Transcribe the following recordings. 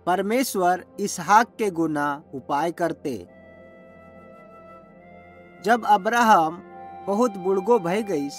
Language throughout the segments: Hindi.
परमेश्वर इसहाक के गुना उपाय करते। जब अब्राहम बहुत बुढ़गो भय गईस,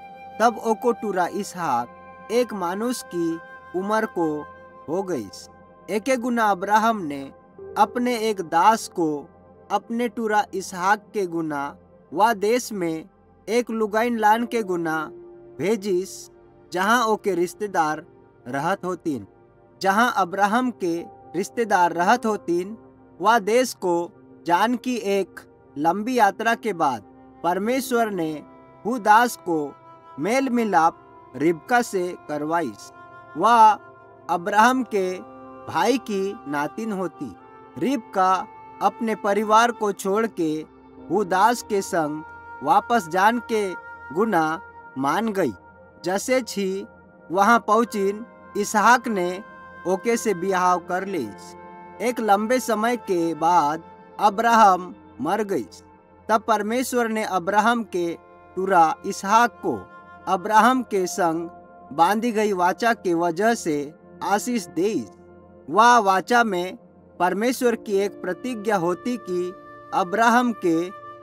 तब ओको टूरा इसहाक एक मानुष की उम्र को हो गईस। एके गुना अब्राहम ने अपने एक दास को अपने टूरा इसहाक के गुना वा देश में एक लुगाइन लान के गुना भेजिस, जहाँ ओके रिश्तेदार रहत होतीन। जहाँ अब्राहम के रिश्तेदार रहत होतीन, वह देश को जान की एक लंबी यात्रा के बाद परमेश्वर ने हु दास को मेल मिलाप रिबका से करवाइस। वह अब्राहम के भाई की नातिन होती। रिबका अपने परिवार को छोड़ के हु दास के संग वापस जान के गुना मान गई। जैसे छी वहां पहुंचिन, इसहाक ने ओके से बिहाव कर लीस। एक लंबे समय के बाद अब्राहम मर गई। तब परमेश्वर ने अब्राहम के टूरा इसहाक को अब्राहम के संग बांधी गई वाचा के वजह से आशीष दी। वह वाचा में परमेश्वर की एक प्रतिज्ञा होती कि अब्राहम के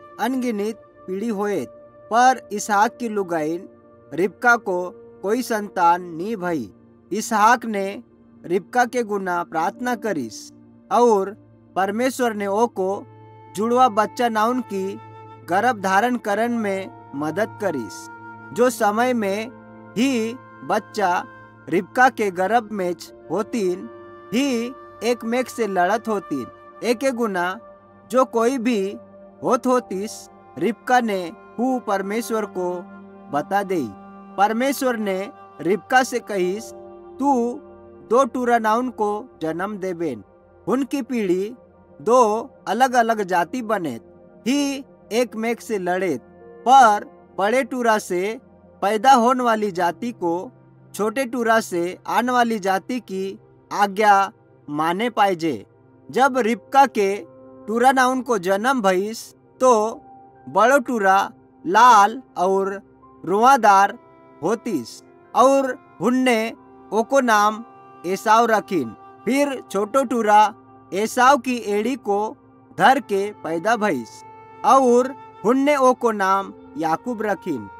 अनगिनत पीढ़ी होए, पर इसहाक की लुगाइन रिबका को कोई संतान नहीं भई। इसहाक ने रिबका के गुना प्रार्थना करीस और परमेश्वर ने ओको जुड़वा बच्चा नाउन की गर्भ धारण करन में मदद करीस। जो समय में ही बच्चा रिबका के गर्भ में होतीन ही एक मेघ से लड़त होतीन। एक गुना जो कोई भी होतीस, रिबका ने हु परमेश्वर को बता दे। परमेश्वर ने रिबका से कहीस, तू 2 टूरा नाउन को जन्म देबेन। उनकी पीढ़ी 2 अलग अलग जाति बने ही एक मेघ से लड़े, पर बड़े टूरा से पैदा होने वाली जाति को छोटे टूरा से आने वाली जाति की आज्ञा माने पाइजे। जब रिबका के टूरा नाउन को जन्म भइस, तो बड़ो टूरा लाल और रुआदार होतीस और हुन्ने ओको नाम एसाव रखीन। फिर छोटो टूरा एसाव की एड़ी को धर के पैदा भइस और हुन्ने ओको नाम याकूब रखीन।